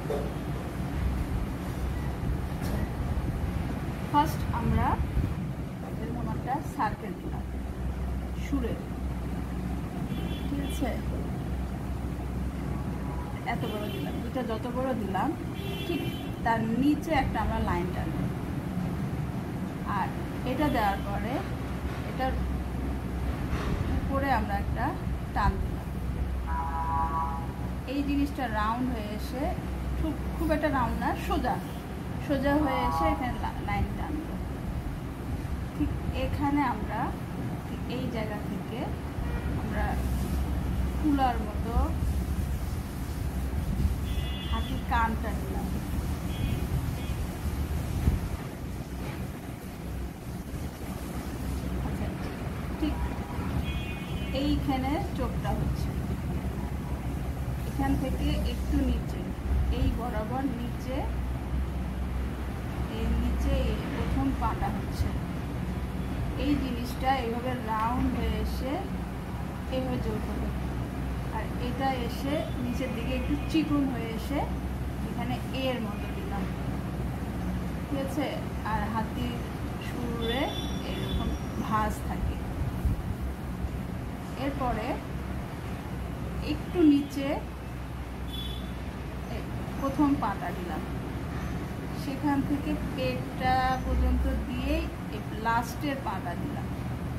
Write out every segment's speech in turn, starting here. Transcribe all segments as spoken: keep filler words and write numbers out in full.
First আমরা এরকম একটা সার্কেল দিলাম সুরের, ঠিক আছে? এত বড় দিলাম, এটা যত বড় দিলাম ঠিক তার নিচে একটা আমরা লাইন টানব। আর এটা দেওয়ার পরে এটার উপরে আমরা একটা টান দিলাম। এই জিনিসটা রাউন্ড হয়ে এসে খুব খুব একটা রাউন্ড না, সোজা সোজা হয়ে এসে এখানে লাইন টানব। ঠিক এখানে আমরা ঠিক এই জায়গা থেকে আমরা কুলার মতো হাতির কানটা নিলাম। আচ্ছা, ঠিক এইখানে চোখটা হচ্ছে, এখান থেকে একটু নিচে এই বরাবর নিচে, এই নিচে প্রথম পাটা হচ্ছে। এই জিনিসটা এইভাবে রাউন্ড হয়ে এসে এইভাবে জোর হবে। আর এটা এসে নিচের দিকে একটু চিকন হয়ে এসে এখানে এর মতো দিলাম, ঠিক আছে? আর হাতির সুরে এরকম ভাঁজ থাকে। এরপরে একটু নিচে প্রথম পাটা দিলাম, সেখান থেকে পেটটা পর্যন্ত দিয়েই লাস্টের পাটা দিলাম।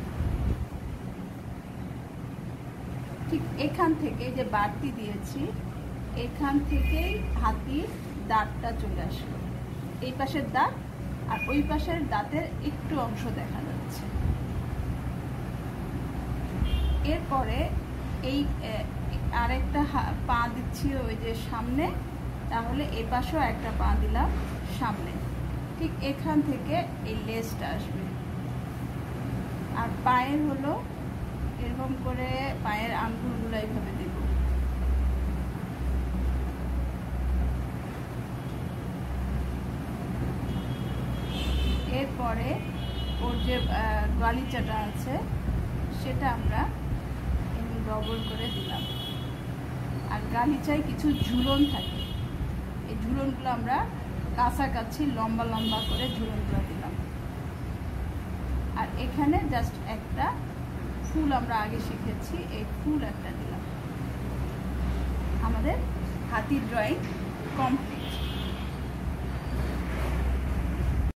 ঠিক এখান থেকে যে বাড়তি দিয়েছি এখান থেকেই হাতির দাঁতটা চলে আসলো, এই পাশের দাঁত আর ওই পাশের দাঁতের একটু অংশ দেখা যাচ্ছে। এরপরে এই আরেকটা পা দিচ্ছি ওই যে সামনে, তাহলে এ পাশেও একটা পা দিলাম সামনে। ঠিক এখান থেকে এই লেজটা আসবে। আর পায়ের হলো এরকম করে পায়ের আঙ্গুলগুলো এইভাবে দেব। এরপরে ওর যে গালিচাটা আছে সেটা আমরা এমনি ডবল করে দিলাম। আর গালিচায় কিছু ঝুলন থাকে, এই ঝুলনগুলো আমরা কাছাকাছি লম্বা লম্বা করে ঝুলনগুলো দিলাম। আর এখানে জাস্ট একটা ফুল আমরা আগে শিখেছি, এই ফুল একটা দিলাম। আমাদের হাতির ড্রয়িং কমপ্লিট।